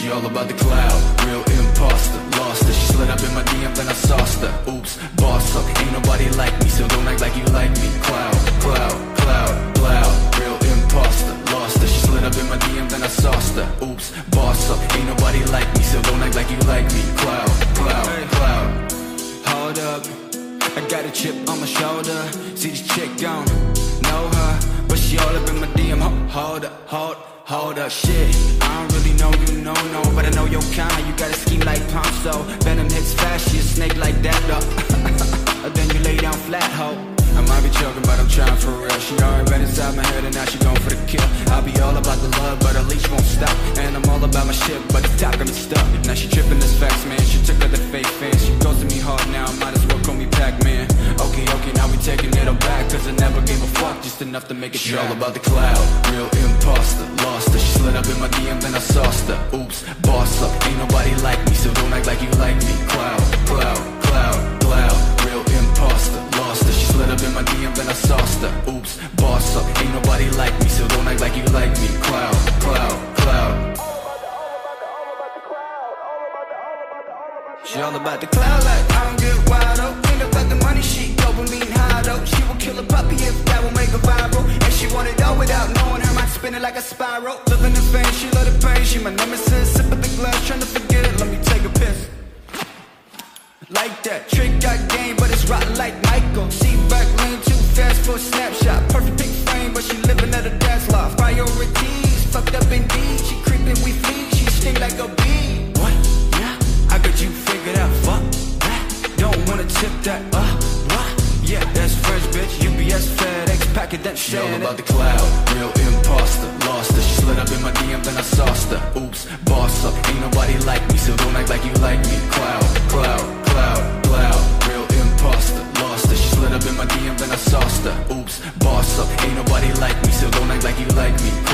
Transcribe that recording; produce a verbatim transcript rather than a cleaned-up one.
She all about the cloud, real imposter. Lost her, she slid up in my D M, then I sauced her. Oops, boss up, ain't nobody like me, so don't act like you like me. Cloud, cloud, cloud, cloud, real imposter. Lost her, she slid up in my D M, then I sauced her. Oops, boss up, ain't nobody like me, so don't act like you like me. Cloud, cloud, cloud. Hold up, I got a chip on my shoulder. See this chick gone, know her, but she all up in my D M. Hold up, hold, hold up, shit. I don't really know you, no, no, but I know your kind. You got a scheme like Ponzo. Venom hits fast, she a snake like that, though. Then you lay down flat, ho. I might be joking, but I'm trying for real. She already been inside my head and now she going for the kill. I'll be all about the love, but her leash won't stop. And I'm all about my shit, but the top got me stuck. Now she tripping this facts, man. She took her the fake fans. She goes to me hard now, might as well call me Pac-Man. Okay, okay, now we taking it all back, cause I never gave a fuck, just enough to make it. She all about the cloud, real imposter. Lost her, she slid up in my D M, then I sauced her. Oops, boss up, ain't nobody like me, so don't act like you like me. Cloud, cloud, cloud, cloud, real imposter. Lost her, she slid up in my D M, then I sauced her. Oops, boss up, ain't nobody like me, so don't act like you like me. Cloud, cloud, cloud. She all about the cloud like I don't get wild up. Ain't about the money, she dopamine high though. She will kill a puppy if that will make her viral. And she want it all without knowing her mind spinning like a spiral. Living the pain, she love the pain. She my nemesis, sip of the glass, trying to forget it. Let me take a piss. Like that, trick got game, but it's rotten like Michael. See back lane too fast for a snapshot. Perfect big frame, but she living at a dad's loft. Priorities, fucked up indeed. She creeping, we flee, she sting like a bee. What? Yeah, I got you figured out. Fuck that, don't wanna tip that. Uh, what? Yeah, that's French, bitch. U P S, FedEx, packet that shit. She all about the cloud, real imposter. Lost her, she slid up in my D M, then I sauced her. Oops, boss up, ain't nobody like me, so don't act like you like me. Cloud, cloud, cloud, cloud, real imposter. Lost her, she slid up in my D M, then I sauced her. Oops, boss up, ain't nobody like me, so don't act like you like me.